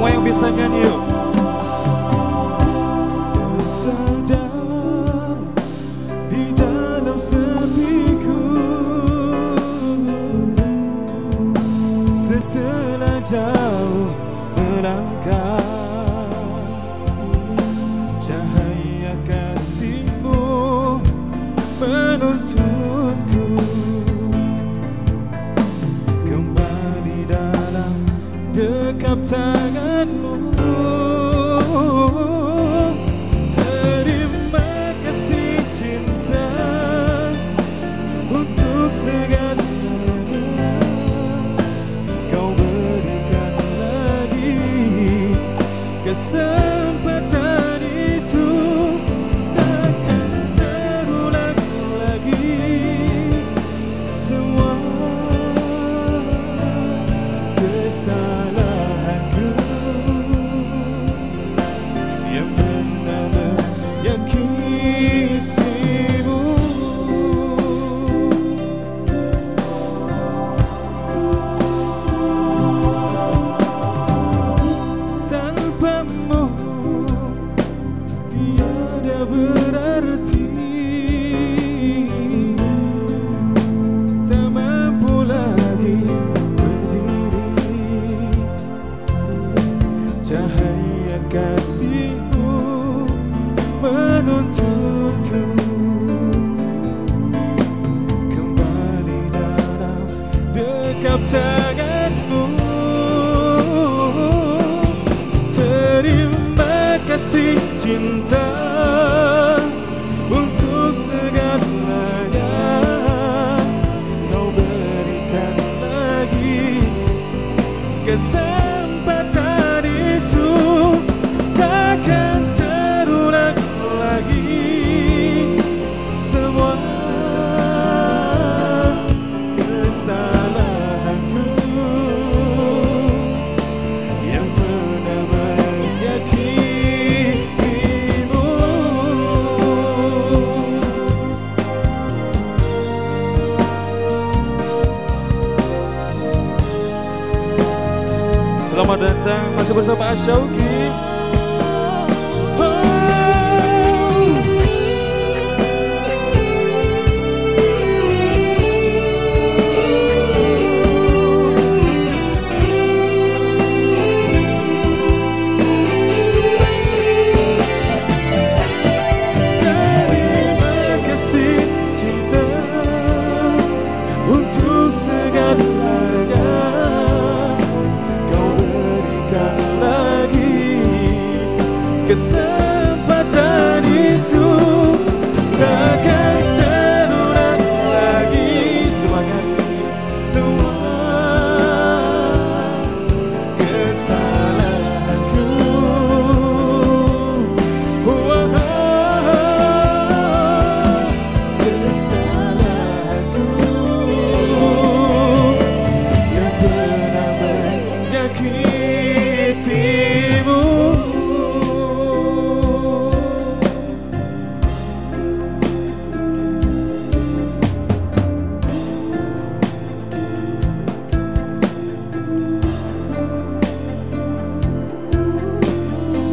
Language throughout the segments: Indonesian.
Semua yang bisa nyanyi yuk. Tersadar di dalam sepiku, setelah jauh melangkah, cahaya kasih-Mu menuntunku kembali dalam dekap tangan-Mu. Terima kasih cinta untuk segalanya Kau berikan lagi. Kesempatan itu takkan terulang lagi. Semua kesalahanku yang pernah menyakitimu. Tanpamu tiada berarti, tak mampu lagi berdiri. Cahaya kasih-Mu menuntunku kembali dalam dekap tangan-Mu. Terima kasih cinta untuk segalanya Kau berikan lagi. Kesempatan itu takkan terulang lagi. Semua kesalahanku yang pernah menyakitimu. Selamat datang, masih bersama Asyauki. Terima kasih cinta untuk segalanya Kau berikan lagi. Kesempatan itu takkan terulang lagi. Terima kasih. Semua kesalahanku kesalahanku yang pernah menyakitimu.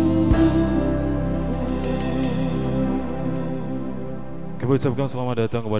Kami ucapkan selamat datang kepada